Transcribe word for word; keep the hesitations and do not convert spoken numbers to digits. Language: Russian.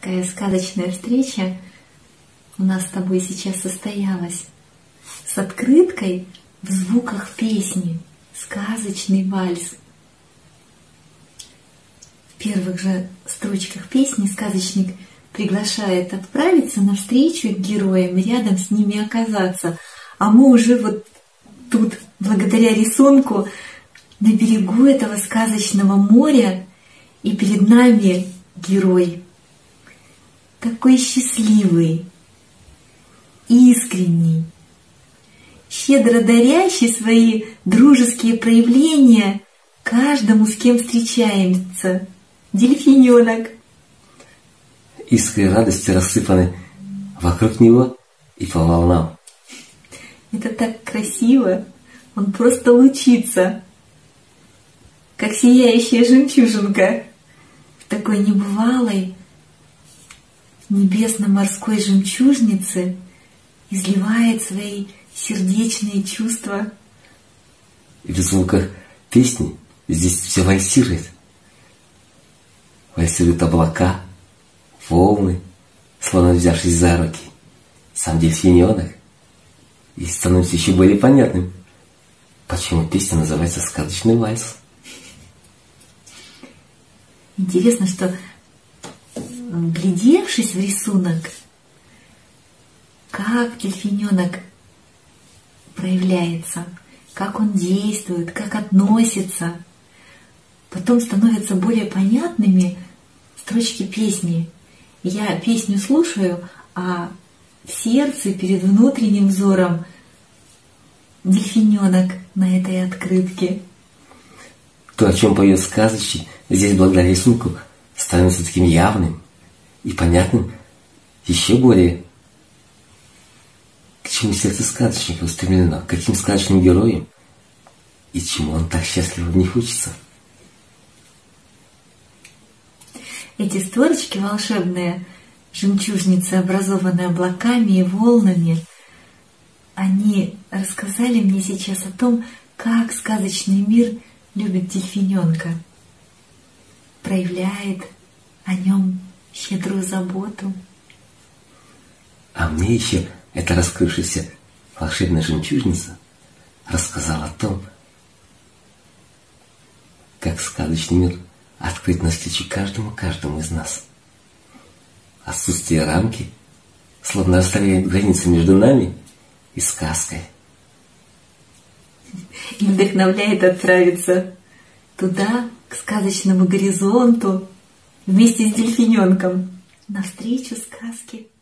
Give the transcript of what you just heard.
такая сказочная встреча у нас с тобой сейчас состоялась. С открыткой в звуках песни. Сказочный вальс. В первых же строчках песни сказочник приглашает отправиться навстречу к героям и рядом с ними оказаться. А мы уже вот тут, благодаря рисунку, на берегу этого сказочного моря, и перед нами герой. Такой счастливый, искренний, щедро дарящий свои дружеские проявления каждому, с кем встречаемся. Дельфиненок. Искры радости рассыпаны вокруг него и по волнам. Это так красиво. Он просто лучится, как сияющая жемчужинка в такой небывалой небесно-морской жемчужнице изливает свои сердечные чувства. И в звуках песни здесь все вальсирует. Вальсируют облака, волны, словно взявшись за руки. Сам дельфиненок. И становится еще более понятным, почему песня называется «Сказочный вальс». Интересно, что, вглядевшись в рисунок, как дельфиненок проявляется, как он действует, как относится, потом становятся более понятными строчки песни. Я песню слушаю, а в сердце, перед внутренним взором, дельфиненок на этой открытке. То, о чем поет сказочник, здесь благодаря рисунку становится таким явным и понятным еще более, к чему сердце сказочника устремлено, каким сказочным героем и чему он так счастливо в них учится. Эти строчки волшебные, жемчужницы, образованные облаками и волнами, они рассказали мне сейчас о том, как сказочный мир любит дельфиненка, проявляет о нем щедрую заботу. А мне еще эта раскрывшаяся волшебная жемчужница рассказала о том, как сказочный мир открыт навстречу каждому, каждому из нас. Отсутствие рамки словно расставляет границы между нами и сказкой. И вдохновляет отправиться туда, к сказочному горизонту, вместе с дельфиненком, навстречу сказке.